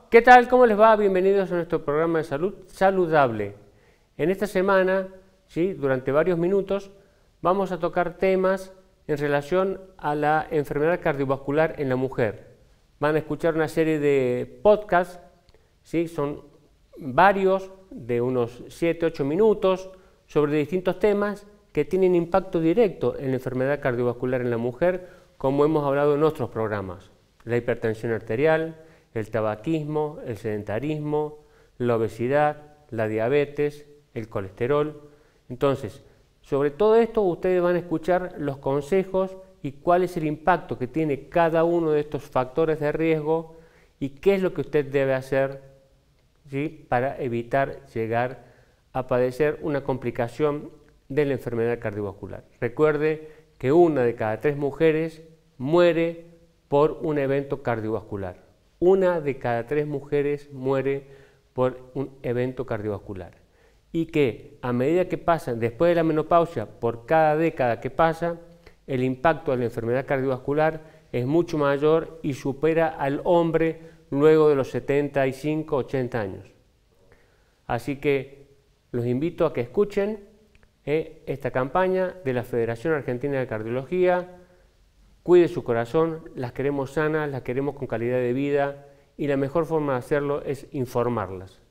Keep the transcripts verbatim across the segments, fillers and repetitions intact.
¿Qué tal? ¿Cómo les va? Bienvenidos a nuestro programa de salud saludable. En esta semana, ¿sí? durante varios minutos, vamos a tocar temas en relación a la enfermedad cardiovascular en la mujer. Van a escuchar una serie de podcasts, ¿sí? son varios, de unos siete a ocho minutos, sobre distintos temas que tienen impacto directo en la enfermedad cardiovascular en la mujer, como hemos hablado en otros programas. La hipertensión arterial, el tabaquismo, el sedentarismo, la obesidad, la diabetes, el colesterol. Entonces, sobre todo esto ustedes van a escuchar los consejos y cuál es el impacto que tiene cada uno de estos factores de riesgo y qué es lo que usted debe hacer, ¿sí? para evitar llegar a padecer una complicación de la enfermedad cardiovascular. Recuerde que una de cada tres mujeres muere por un evento cardiovascular. Una de cada tres mujeres muere por un evento cardiovascular. Y que a medida que pasan, después de la menopausia, por cada década que pasa, el impacto de la enfermedad cardiovascular es mucho mayor y supera al hombre luego de los setenta y cinco, ochenta años. Así que los invito a que escuchen eh, esta campaña de la Federación Argentina de Cardiología. Cuide su corazón, las queremos sanas, las queremos con calidad de vida y la mejor forma de hacerlo es informarlas.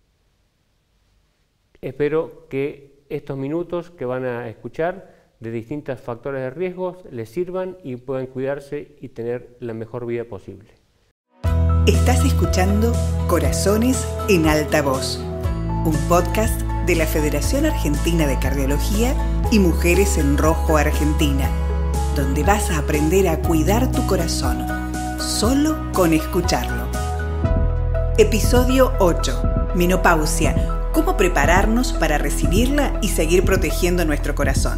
Espero que estos minutos que van a escuchar de distintos factores de riesgo les sirvan y puedan cuidarse y tener la mejor vida posible. Estás escuchando Corazones en Alta Voz, un podcast de la Federación Argentina de Cardiología y Mujeres en Rojo Argentina, donde vas a aprender a cuidar tu corazón, solo con escucharlo. Episodio ocho. Menopausia. ¿Cómo prepararnos para recibirla y seguir protegiendo nuestro corazón?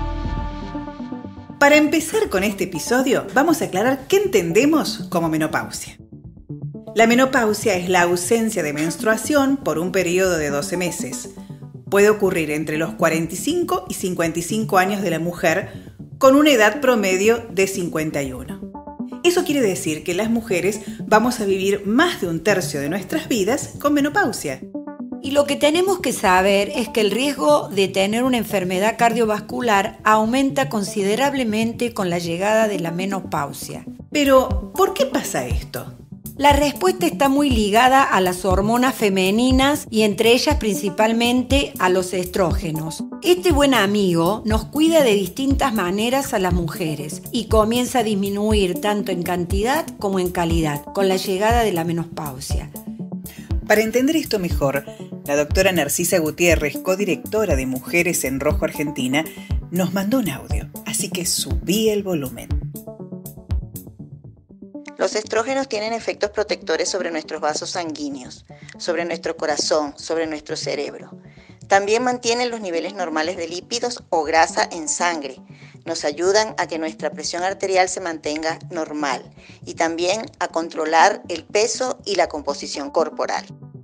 Para empezar con este episodio, vamos a aclarar qué entendemos como menopausia. La menopausia es la ausencia de menstruación por un periodo de doce meses. Puede ocurrir entre los cuarenta y cinco y cincuenta y cinco años de la mujer, con una edad promedio de cincuenta y uno. Eso quiere decir que las mujeres vamos a vivir más de un tercio de nuestras vidas con menopausia. Y lo que tenemos que saber es que el riesgo de tener una enfermedad cardiovascular aumenta considerablemente con la llegada de la menopausia. Pero, ¿por qué pasa esto? La respuesta está muy ligada a las hormonas femeninas y entre ellas principalmente a los estrógenos. Este buen amigo nos cuida de distintas maneras a las mujeres y comienza a disminuir tanto en cantidad como en calidad con la llegada de la menopausia. Para entender esto mejor, la doctora Narcisa Gutiérrez, codirectora de Mujeres en Rojo Argentina, nos mandó un audio, así que subí el volumen. Los estrógenos tienen efectos protectores sobre nuestros vasos sanguíneos, sobre nuestro corazón, sobre nuestro cerebro. También mantienen los niveles normales de lípidos o grasa en sangre. Nos ayudan a que nuestra presión arterial se mantenga normal y también a controlar el peso y la composición corporal.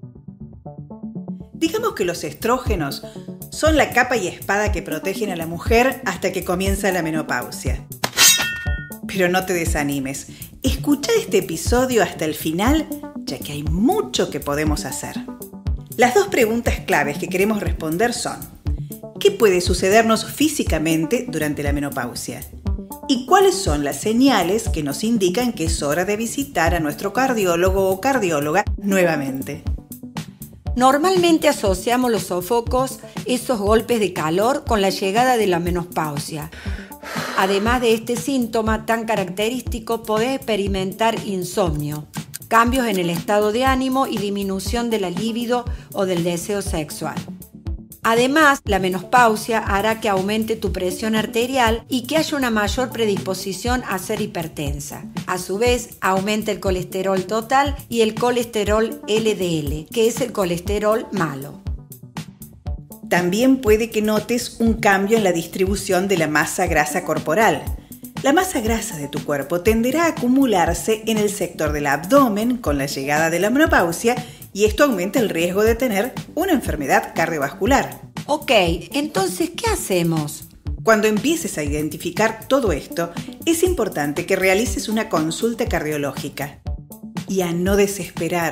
Digamos que los estrógenos son la capa y espada que protegen a la mujer hasta que comienza la menopausia. Pero no te desanimes. Escucha este episodio hasta el final, ya que hay mucho que podemos hacer. Las dos preguntas claves que queremos responder son: ¿qué puede sucedernos físicamente durante la menopausia? ¿Y cuáles son las señales que nos indican que es hora de visitar a nuestro cardiólogo o cardióloga nuevamente? Normalmente asociamos los sofocos, esos golpes de calor, con la llegada de la menopausia. Además de este síntoma tan característico, podés experimentar insomnio, cambios en el estado de ánimo y disminución de la libido o del deseo sexual. Además, la menopausia hará que aumente tu presión arterial y que haya una mayor predisposición a ser hipertensa. A su vez, aumenta el colesterol total y el colesterol L D L, que es el colesterol malo. También puede que notes un cambio en la distribución de la masa grasa corporal. La masa grasa de tu cuerpo tenderá a acumularse en el sector del abdomen con la llegada de la menopausia y esto aumenta el riesgo de tener una enfermedad cardiovascular. Ok, entonces, ¿qué hacemos? Cuando empieces a identificar todo esto, es importante que realices una consulta cardiológica. Y a no desesperar,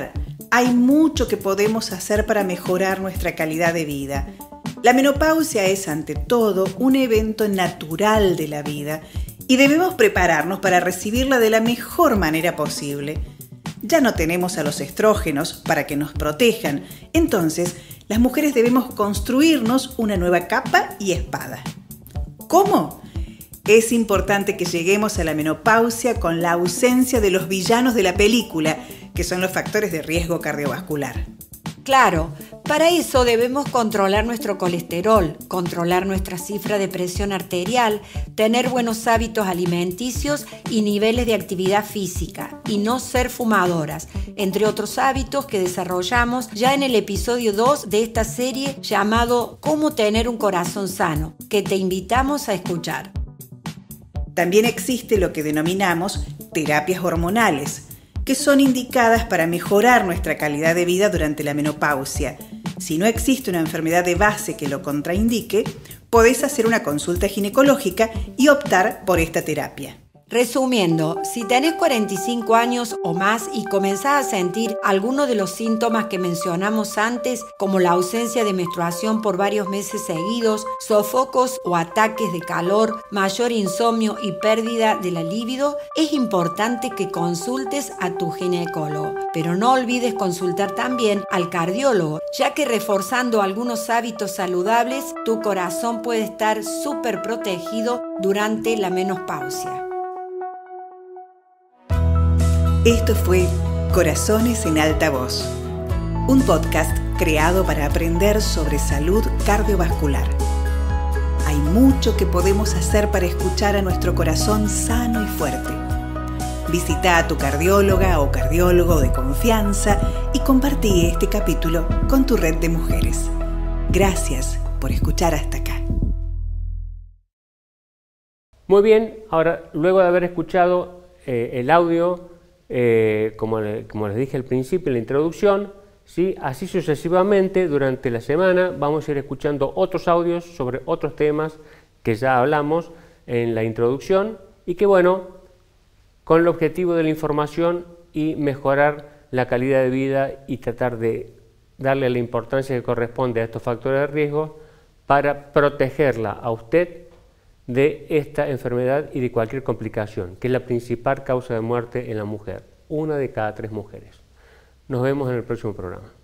Hay mucho que podemos hacer para mejorar nuestra calidad de vida. La menopausia es, ante todo, un evento natural de la vida y debemos prepararnos para recibirla de la mejor manera posible. Ya no tenemos a los estrógenos para que nos protejan, entonces las mujeres debemos construirnos una nueva capa y espada. ¿Cómo? Es importante que lleguemos a la menopausia con la ausencia de los villanos de la película, que son los factores de riesgo cardiovascular. Claro, para eso debemos controlar nuestro colesterol, controlar nuestra cifra de presión arterial, tener buenos hábitos alimenticios y niveles de actividad física, y no ser fumadoras, entre otros hábitos que desarrollamos ya en el episodio dos de esta serie llamado Cómo tener un corazón sano, que te invitamos a escuchar. También existe lo que denominamos terapias hormonales, que son indicadas para mejorar nuestra calidad de vida durante la menopausia. Si no existe una enfermedad de base que lo contraindique, podés hacer una consulta ginecológica y optar por esta terapia. Resumiendo, si tenés cuarenta y cinco años o más y comenzás a sentir alguno de los síntomas que mencionamos antes, como la ausencia de menstruación por varios meses seguidos, sofocos o ataques de calor, mayor insomnio y pérdida de la libido, es importante que consultes a tu ginecólogo. Pero no olvides consultar también al cardiólogo, ya que reforzando algunos hábitos saludables, tu corazón puede estar súper protegido durante la menopausia. Esto fue Corazones en Alta Voz, un podcast creado para aprender sobre salud cardiovascular. Hay mucho que podemos hacer para escuchar a nuestro corazón sano y fuerte. Visita a tu cardióloga o cardiólogo de confianza y compartí este capítulo con tu red de mujeres. Gracias por escuchar hasta acá. Muy bien, ahora luego de haber escuchado eh, el audio, Eh, como, le, como les dije al principio en la introducción, ¿sí? Así sucesivamente durante la semana vamos a ir escuchando otros audios sobre otros temas que ya hablamos en la introducción y que, bueno, con el objetivo de la información y mejorar la calidad de vida y tratar de darle la importancia que corresponde a estos factores de riesgo para protegerla a usted de esta enfermedad y de cualquier complicación, que es la principal causa de muerte en la mujer, una de cada tres mujeres. Nos vemos en el próximo programa.